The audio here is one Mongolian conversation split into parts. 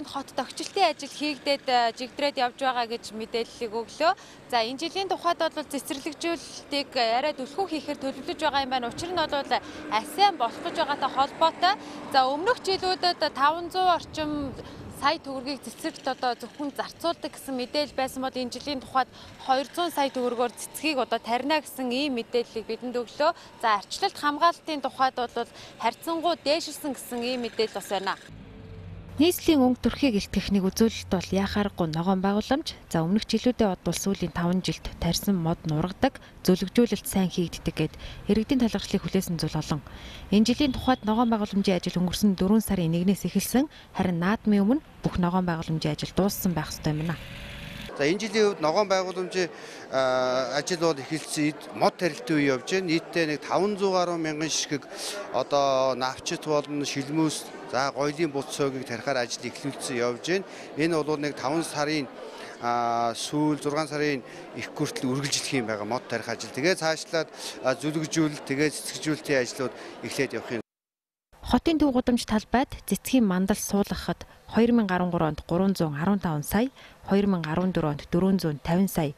хүрээнд хот тогтчлтын ажил хийгдээд жигдрээд явж байгаа гэж мэдээллийг өглөө. За энэ жилийн тухайд бол цэцэрлэгжүүлэлтийг арай түлхүү хийхээр төлөвлөж байгаа юм байна. Учир нь бол АСЕАН болох гэж байгаатай холбоотой. За өмнөх жилүүдэд 500 орчим сая төгрөгийг цэцэрлэгт зөвхөн зарцуулдаг гэсэн мэдээлэл байсан бол энэ жилийн тухайд 200 сая төгрөгөөр цэцгийг тарина гэсэн ийм мэдээллийг бидэнд өглөө. За арчлалт хамгаалалтын тухайд бол харьцангуй дээшилсэн гэсэн ийм мэдээлэл бас байна. Нийслэлийн өнгө төрхийг илтгэх нэг үзүүлэлт бол яхааргүй ногоон байгууламж. За өмнөх жилүүдэд бол сүүлийн 5 жилд тарьсан мод нургадаг, зөвлөгжүүлэлт сайн хийгддэг гэд иргэдийн талархлыг хүлээсэн зүйл олон. Энэ жилийн тухайд ногоон байгууламжийн ажил өнгөрсөн 4 сарын 1-ээс эхэлсэн. Харин наадмын өмнө бүх ногоон байгууламжийн ажил дууссан байх ёстой юм байна. За энэ жилийн хувьд ногоон байгууламжийн ажил бол эхэлсэн мод тарилтын үе явж байна. Нийтдээ нэг 500 гаруй мянган ширхэг навчит болон шилмөөс за гоёлын бут цойгийг тарихаар ажил эхлүүлсэн явж байна. Энэ бол нэг 5 сарын сүүл 6 сарын их хүртэл үргэлжлэх юм байгаа мод тарих ажил. Тэгээ цаашлаад зүлэгжүүлэлт, тэгээ цэцгэжүүлэлтийн ажлууд эхлээд явах юм. Хотын төв гудамж талбайд цэцгийн мандал суулгахад 2013 онд 315 сая, 2014 онд 450 сая,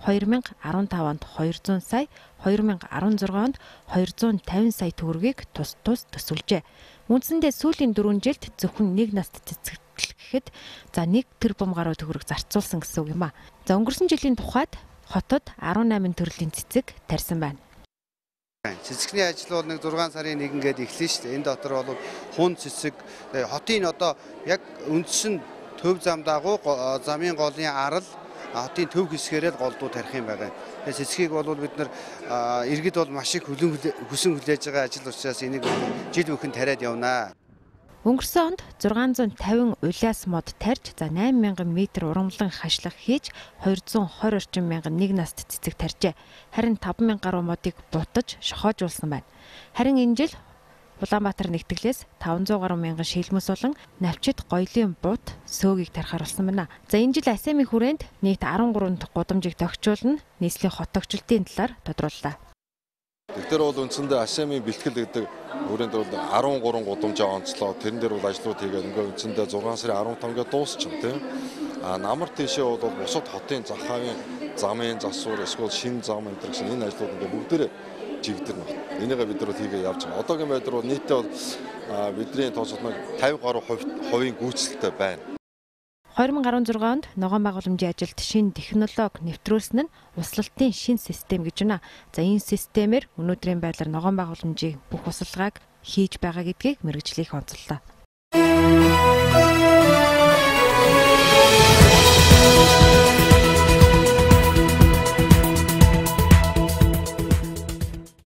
2015 онд 200 сая, 2016 онд 250 сая төгрөгийг тус төсвөлжээ. Үндсэндээ сүүлийн 4 жилд зөвхөн нэг наст цэцэглэхэд за 1 тэрбум гаруй төгрөг зарцуулсан гэсэн үг юм а. За өнгөрсөн жилийн тухайд хотод 18 төрлийн цэцэг тарьсан байна. Цэцэгний ажил бол нэг 6 сарын 1-нд эхлэн шүү дээ. Энэ дотор бол хун цэцэг хотын яг үндсэн төв зам дагуу замын голын арал хотын төв хэсгээрээ голдуу тарих юм байгаа. Тэгээ цэцгийг бол бид нар иргэд бол маш их хүсэн хүлээж байгаа ажил учраас энийг жил бүхэн тариад явнаа. Өнгөрсөн онд 650 улиас мод тарьж за 8000 м урамлан хашлах хийж 220 орчим мянган нэг наст цэцэг тарьжээ. Харин 5000 гаруй модыг бутаж шохоожуулсан байна. Харин энэ жил Улаанбаатар нэгтгэлээс 500 гаруй мянган шилмэс болон навчит гоёлын бут сөөгийг тарихаар болсон байна. За энэ жил АСЕАН-ийн хүрээнд нийт 13 гудамжийг тогтчуулна. Нийслэлийн хот тогтчлтын талаар тодрууллаа. Тэгэхээр бол үндсэндээ АСЕАН-ийн бэлтгэл гэдэг өрөөнд бол 13 гудамжаа онцлоо. Тэрэн дээр бол ажлууд хийгээд ингээ үндсэндээ 6 сарын 15-нд дуусчихсан тийм. Намар тийшээ бол бусад хотын захаавын замын засвар эсвэл шин зам энэ гэсэн энэ ажлууд ингээ бүгдээрээ чигдэрнэ. Энийгээ бид нар хийгээ явж байгаа. Одоогийн байдлаар бол нийтдээ бол бидний тооцоолног 50 гаруй хувийн гүйцэлтэй байна. 2016 онд ногоон байгууламжийн ажилд шинэ технологи нэвтрүүлсэн нь услалтын шинэ систем гэж байна. За энэ системээр өнөөдрийн байдлаар ногоон байгууламжийн бүх услалгааг хийж байгаа гэдгийг мэргэжлийнх онцоллоо.